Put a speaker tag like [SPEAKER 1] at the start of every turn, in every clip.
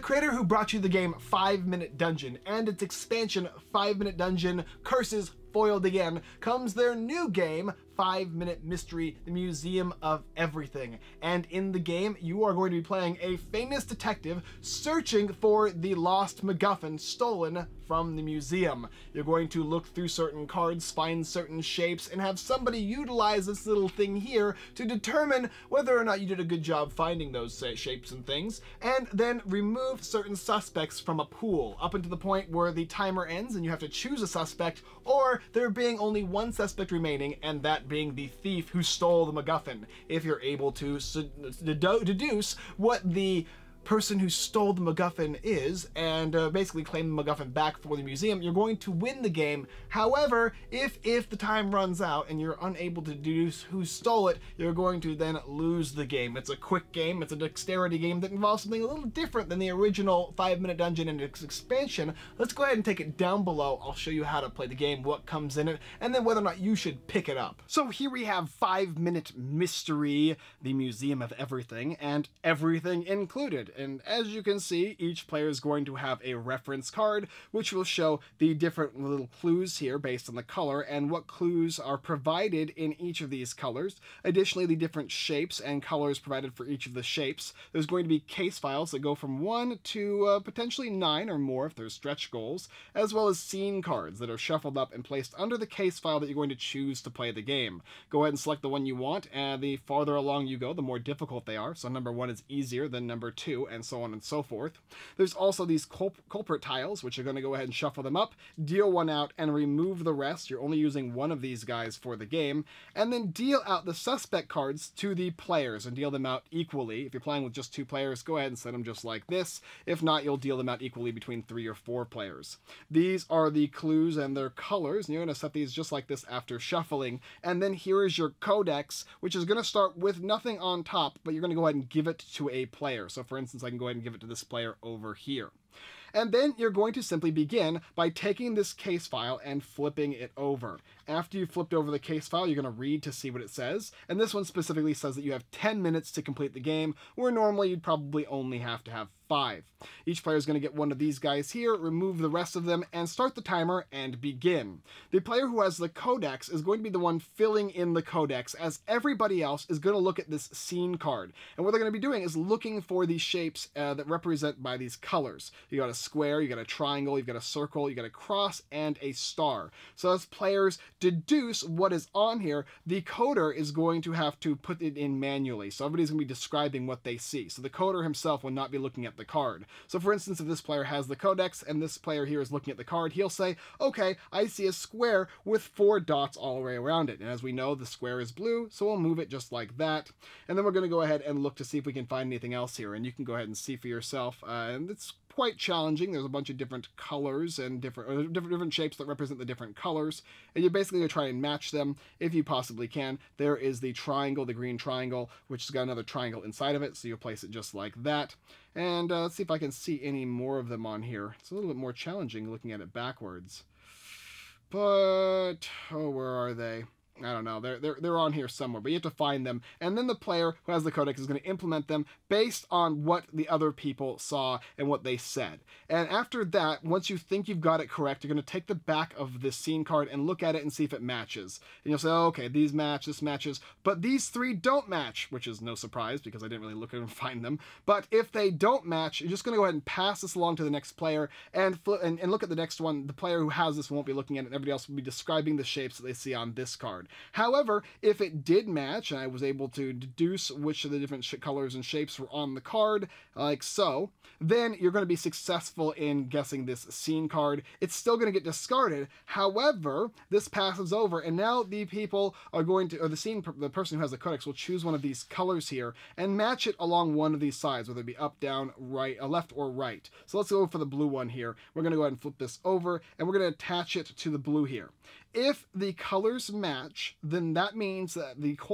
[SPEAKER 1] creator who brought you the game 5 Minute Dungeon and its expansion 5 Minute Dungeon Curses Foiled Again comes their new game, 5 Minute Mystery, the Museum of Everything. And in the game, you are going to be playing a famous detective searching for the lost MacGuffin stolen from the museum. You're going to look through certain cards, find certain shapes, and have somebody utilize this little thing here to determine whether or not you did a good job finding those shapes and things, and then remove certain suspects from a pool, up until the point where the timer ends and you have to choose a suspect, or there being only one suspect remaining, and that being the thief who stole the MacGuffin. If you're able to deduce what the person who stole the MacGuffin is, and basically claim the MacGuffin back for the museum, you're going to win the game. However, if the time runs out and you're unable to deduce who stole it, you're going to then lose the game. It's a quick game, it's a dexterity game that involves something a little different than the original 5 Minute Dungeon and its expansion. Let's go ahead and take it down below. I'll show you how to play the game, what comes in it, and then whether or not you should pick it up. So here we have 5 Minute Mystery, the Museum of Everything, and everything included. And as you can see, each player is going to have a reference card, which will show the different little clues here based on the color and what clues are provided in each of these colors. Additionally, the different shapes and colors provided for each of the shapes. There's going to be case files that go from 1 to potentially 9 or more if there's stretch goals, as well as scene cards that are shuffled up and placed under the case file that you're going to choose to play the game. Go ahead and select the one you want, and the farther along you go, the more difficult they are. So number 1 is easier than number 2, and so on and so forth. There's also these culprit tiles, which are going to go ahead and shuffle them up, deal one out, and remove the rest. You're only using one of these guys for the game, and then deal out the suspect cards to the players and deal them out equally. If you're playing with just 2 players, go ahead and set them just like this. If not, you'll deal them out equally between 3 or 4 players. These are the clues and their colors, and you're going to set these just like this after shuffling. And then here is your codex, which is going to start with nothing on top, but you're going to go ahead and give it to a player. So for instance, I can go ahead and give it to this player over here. And then you're going to simply begin by taking this case file and flipping it over. After you've flipped over the case file, you're going to read to see what it says. And this one specifically says that you have 10 minutes to complete the game, where normally you'd probably only have to have 5. Each player is going to get one of these guys here, remove the rest of them, and start the timer and begin. The player who has the codex is going to be the one filling in the codex, as everybody else is going to look at this scene card. And what they're going to be doing is looking for these shapes that represent by these colors. You got a square, you got a triangle, you got a circle, you got a cross, and a star. So as players deduce what is on here, the coder is going to have to put it in manually. So everybody's going to be describing what they see. So the coder himself will not be looking at the card. So for instance, if this player has the codex and this player here is looking at the card, he'll say, okay, I see a square with 4 dots all the way around it. And as we know, the square is blue, so we'll move it just like that. And then we're going to go ahead and look to see if we can find anything else here. And you can go ahead and see for yourself. And it's quite challenging. There's a bunch of different colors and different shapes that represent the different colors, and you're basically going to try and match them if you possibly can. There is the triangle, the green triangle, which has got another triangle inside of it, so you'll place it just like that. And let's see if I can see any more of them on here. It's a little bit more challenging looking at it backwards, but oh, where are they? I don't know, they're on here somewhere, but you have to find them, and then the player who has the codex is going to implement them based on what the other people saw and what they said. And after that, once you think you've got it correct, you're going to take the back of this scene card and look at it and see if it matches. And you'll say, oh, okay, these match, this matches, but these 3 don't match, which is no surprise because I didn't really look at them and find them. But if they don't match, you're just going to go ahead and pass this along to the next player and look at the next one. The player who has this won't be looking at it, and everybody else will be describing the shapes that they see on this card. However, if it did match, and I was able to deduce which of the different colors and shapes were on the card, like so, then you're going to be successful in guessing this scene card. It's still going to get discarded. However, this passes over, and now the people are going to, or the person who has the codex will choose one of these colors here and match it along one of these sides, whether it be up, down, right, left, or right. So let's go for the blue one here. We're going to go ahead and flip this over, and we're going to attach it to the blue here. If the colors match, then that means that the culprit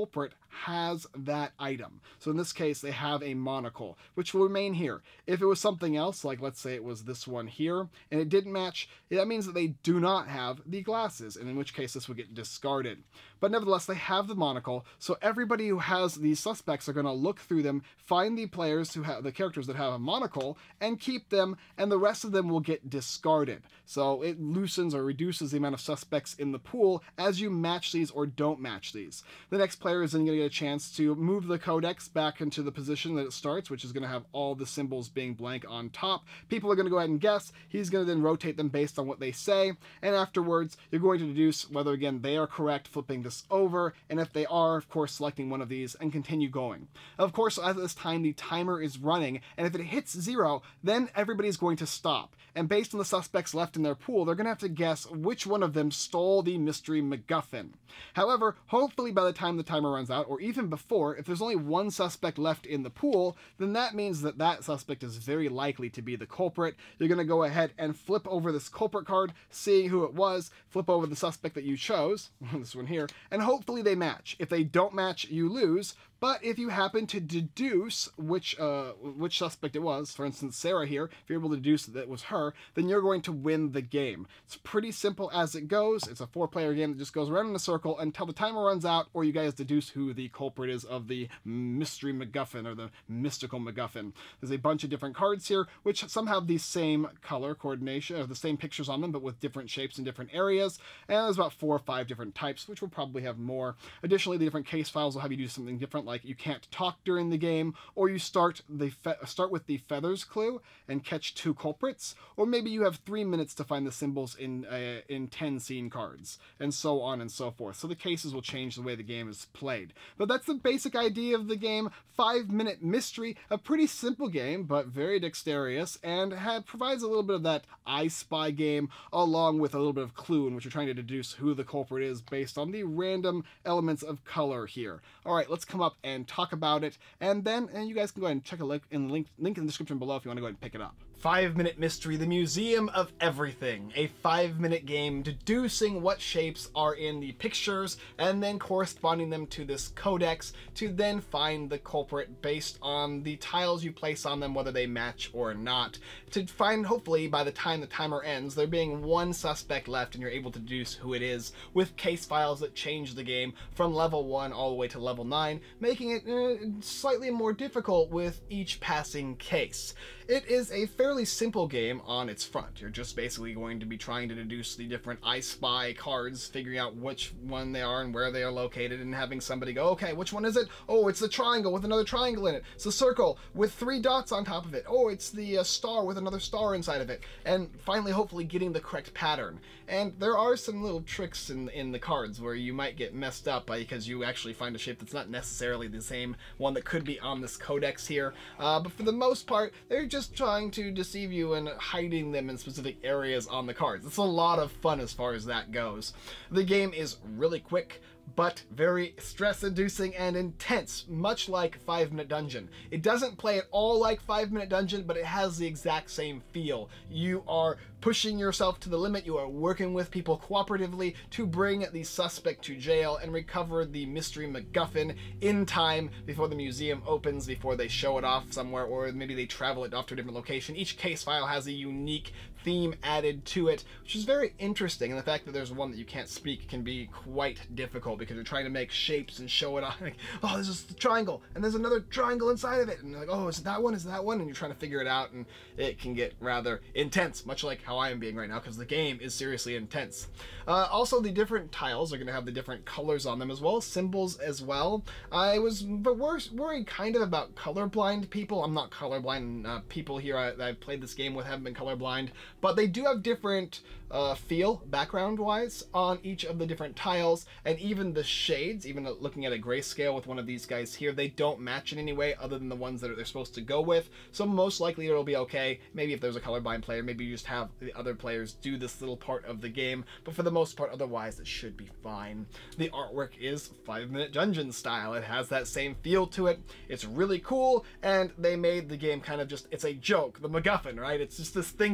[SPEAKER 1] has that item. So in this case, they have a monocle, which will remain here. If it was something else, like let's say it was this one here, and it didn't match, that means that they do not have the glasses, and in which case this would get discarded. But nevertheless, they have the monocle, so everybody who has these suspects are going to look through them, find the players who have the characters that have a monocle, and keep them, and the rest of them will get discarded. So it loosens or reduces the amount of suspects in the pool as you match these or don't match these. The next player is then going to get a chance to move the codex back into the position that it starts, which is going to have all the symbols being blank on top. People are going to go ahead and guess. He's going to then rotate them based on what they say, and afterwards you're going to deduce whether again they are correct, flipping this over, and if they are, of course, selecting one of these and continue going. Of course, at this time the timer is running, and if it hits 0, then everybody's going to stop, and based on the suspects left in their pool, they're going to have to guess which one of them stole the mystery MacGuffin. However, hopefully by the time the timer runs out, or even before, if there's only one suspect left in the pool, then that means that that suspect is very likely to be the culprit. You're going to go ahead and flip over this culprit card, see who it was, flip over the suspect that you chose, this one here, and hopefully they match. If they don't match, you lose. But if you happen to deduce which suspect it was, for instance Sarah here, if you're able to deduce that it was her, then you're going to win the game. It's pretty simple as it goes. It's a 4-player game that just goes around in a circle until the timer runs out, or you guys deduce who the culprit is of the mystery MacGuffin, or the mystical MacGuffin. There's a bunch of different cards here, which some have the same color coordination, or the same pictures on them, but with different shapes in different areas, and there's about 4 or 5 different types, which will probably have more. Additionally, the different case files will have you do something different, like you can't talk during the game, or you start with the feathers clue and catch 2 culprits, or maybe you have 3 minutes to find the symbols in 10 scene cards, and so on and so forth. So the cases will change the way the game is played. But that's the basic idea of the game. 5-minute mystery, a pretty simple game, but very dexterous, and provides a little bit of that I Spy game, along with a little bit of clue in which you're trying to deduce who the culprit is based on the random elements of color here. Alright, let's come up and talk about it, and you guys can go ahead and check a link in the description below if you want to go ahead and pick it up. 5-Minute Mystery, the Museum of Everything. A 5-minute game deducing what shapes are in the pictures and then corresponding them to this codex to then find the culprit based on the tiles you place on them, whether they match or not. To find, hopefully, by the time the timer ends, there being 1 suspect left and you're able to deduce who it is, with case files that change the game from level 1 all the way to level 9, making it slightly more difficult with each passing case. It is a fairly simple game on its front. You're just basically going to be trying to deduce the different I Spy cards, figuring out which one they are and where they are located, and having somebody go, okay, which one is it? Oh, it's the triangle with another triangle in it. It's the circle with 3 dots on top of it. Oh, it's the star with another star inside of it. And finally, hopefully getting the correct pattern. And there are some little tricks in the cards where you might get messed up because you actually find a shape that's not necessarily the same one that could be on this codex here. But for the most part, they're just trying to deceive you and hiding them in specific areas on the cards. It's a lot of fun as far as that goes. The game is really quick, but very stress-inducing and intense, much like 5-Minute Dungeon. It doesn't play at all like 5-Minute Dungeon, but it has the exact same feel. You are pushing yourself to the limit, you are working with people cooperatively to bring the suspect to jail and recover the mystery MacGuffin in time before the museum opens, before they show it off somewhere, or maybe they travel it off to a different location. Each case file has a unique theme added to it, which is very interesting, and the fact that there's one that you can't speak can be quite difficult because you're trying to make shapes and show it off. Like, oh, this is the triangle, and there's another triangle inside of it, and you're like, oh, is it that one? Is it that one? And you're trying to figure it out, and it can get rather intense, much like how I am being right now, because the game is seriously intense. Also, the different tiles are going to have the different colors on them, as well as symbols as well. I was worried kind of about colorblind people. I'm not colorblind. People here that I've played this game with haven't been colorblind, but they do have different feel, background-wise, on each of the different tiles, and even the shades, even looking at a grayscale with one of these guys here, they don't match in any way other than the ones that they're supposed to go with, so most likely it'll be okay. Maybe if there's a colorblind player, maybe you just have the other players do this little part of the game, but for the most part, otherwise, it should be fine. The artwork is 5-Minute Dungeon style. It has that same feel to it. It's really cool, and they made the game kind of just, it's a joke, the MacGuffin, right? It's just this thing that you need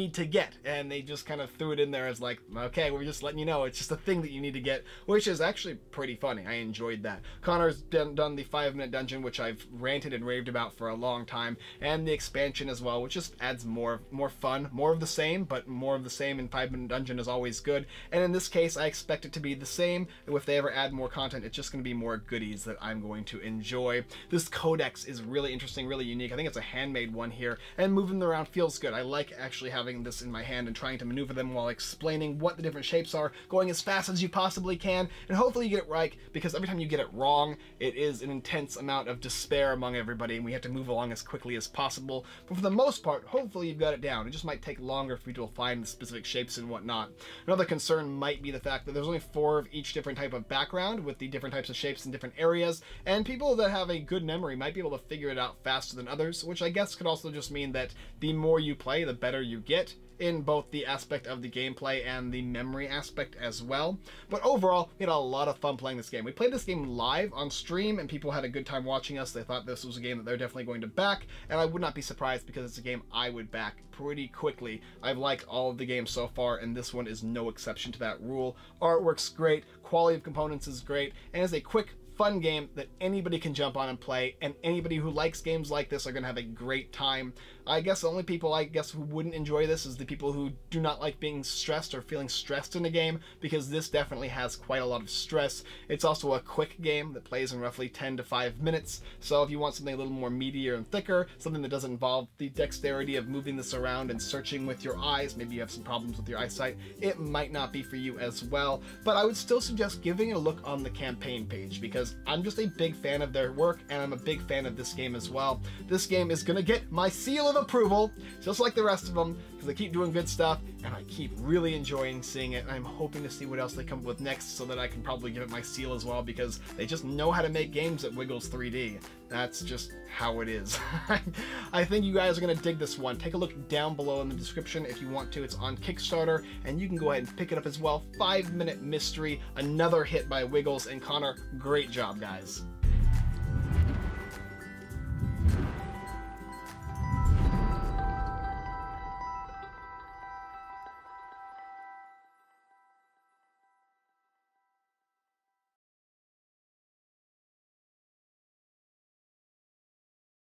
[SPEAKER 1] need to get, and they just kind of threw it in there as like, okay, we're just letting you know it's just a thing that you need to get, which is actually pretty funny. I enjoyed that. Connor's done the 5-minute dungeon, which I've ranted and raved about for a long time, and the expansion as well, which just adds more fun, more of the same, but more of the same in 5-minute dungeon is always good. And in this case, I expect it to be the same. If they ever add more content, it's just going to be more goodies that I'm going to enjoy. This codex is really interesting, really unique. I think it's a handmade one here, and moving them around feels good. I like actually having this in my hand and trying to maneuver them while explaining what the different shapes are, going as fast as you possibly can, and hopefully you get it right, because every time you get it wrong, it is an intense amount of despair among everybody, and we have to move along as quickly as possible. But for the most part, hopefully you've got it down. It just might take longer for you to find the specific shapes and whatnot. Another concern might be the fact that there's only 4 of each different type of background with the different types of shapes in different areas, and people that have a good memory might be able to figure it out faster than others, which I guess could also just mean that the more you play, the better you get in both the aspect of the gameplay and the memory aspect as well. But overall, we had a lot of fun playing this game. We played this game live on stream, and people had a good time watching us. They thought this was a game that they're definitely going to back, and I would not be surprised because it's a game I would back pretty quickly. I've liked all of the games so far, and this one is no exception to that rule. Artwork's great, quality of components is great, and it's a quick, fun game that anybody can jump on and play, and anybody who likes games like this are going to have a great time. I guess the only people who wouldn't enjoy this is the people who do not like being stressed or feeling stressed in a game, because this definitely has quite a lot of stress. It's also a quick game that plays in roughly 10 to 5 minutes, so if you want something a little more meatier and thicker, something that doesn't involve the dexterity of moving this around and searching with your eyes, maybe you have some problems with your eyesight, it might not be for you as well. But I would still suggest giving it a look on the campaign page, because I'm just a big fan of their work, and I'm a big fan of this game as well. This game is gonna get my seal of approval, just like the rest of them, because they keep doing good stuff, and I keep really enjoying seeing it. I'm hoping to see what else they come up with next, so that I can probably give it my seal as well, because they just know how to make games at Wiggles 3D. That's just how it is. I think you guys are going to dig this one. Take a look down below in the description if you want to. It's on Kickstarter, and you can go ahead and pick it up as well. 5-minute mystery, another hit by Wiggles and Connor. Great job, guys.